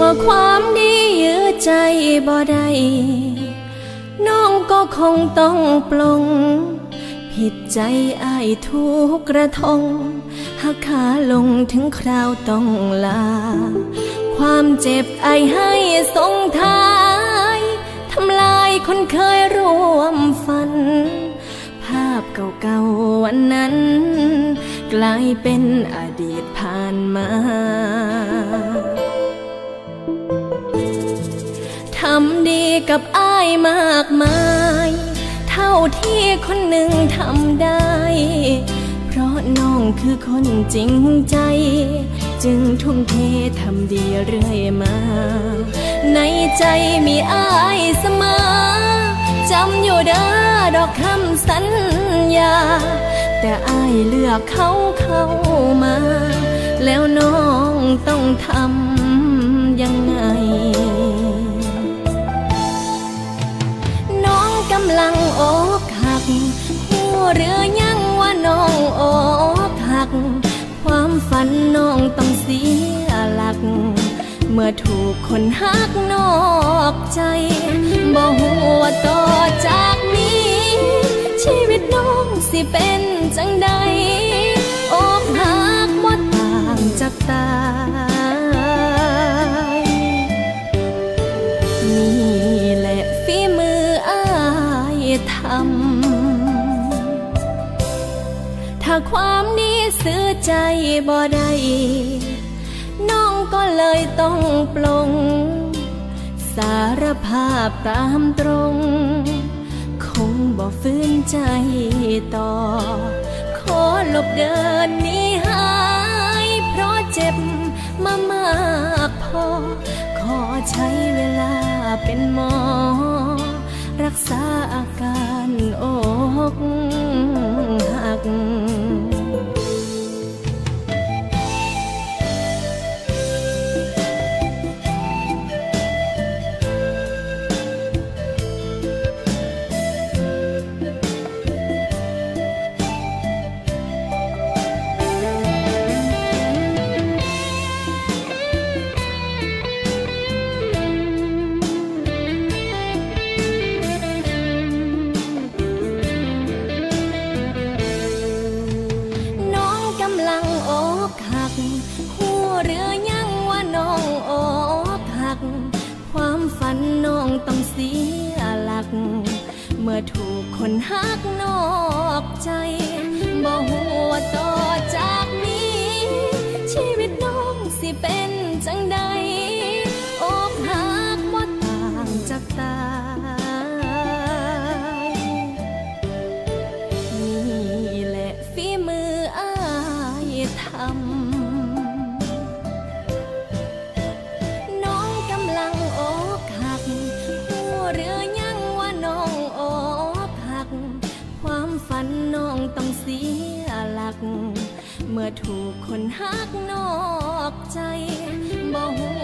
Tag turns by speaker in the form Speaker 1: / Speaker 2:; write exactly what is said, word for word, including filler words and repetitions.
Speaker 1: ความดียื้อใจบ่ได้น้องก็คงต้องปลงผิดใจอ้ายทุกกระทงหักขาลงถึงคราวต้องลาความเจ็บอ้ายให้ส่งท้ายทำลายคนเคยร่วมฝันภาพเก่าๆวันนั้นกลายเป็นอดีตผ่านมาทำดีกับอ้ายมากมายเท่าที่คนหนึ่งทำได้เพราะน้องคือคนจริงใจจึงทุ่มเททำดีเรื่อยมาในใจมีอ้ายเสมอจำอยู่เด้อดอกคำสัญญาแต่อ้ายเลือกเขาเข้ามาแล้วน้องต้องทำยังไงน้องกำลังอกหักหูหรือยังว่าน้องอกหักความฝันน้องต้องเสียหลักเมื่อถูกคนหักนอกใจบ่ฮู้ว่าต่อจากนี้ชีวิตน้องสิเป็นจังใดอกหักบ่ต่างจากตายนี่แหละฝีมืออ้ายทำถ้าความดีซื้อใจบ่ได้น้องก็เลยต้องปลงสารภาพตามตรงคงบ่ฝืนใจต่อขอหลบเดินหนีหายเพราะเจ็บมามากพอขอใช้เวลาเป็นหมอรักษาอาการอกหักความฝันน้องต้องเสียหลักเมื่อถูกคนหักนอกใจบ่ฮู้ว่าต่อจากนี้ชีวิตน้องสิเป็นจังใดอกหักบ่ต่างจากตายนี่แหละฝีมืออ้ายทำฝันน้องต้องเสียหลักเมื่อถูกคนหักนอกใจบ่ฮู้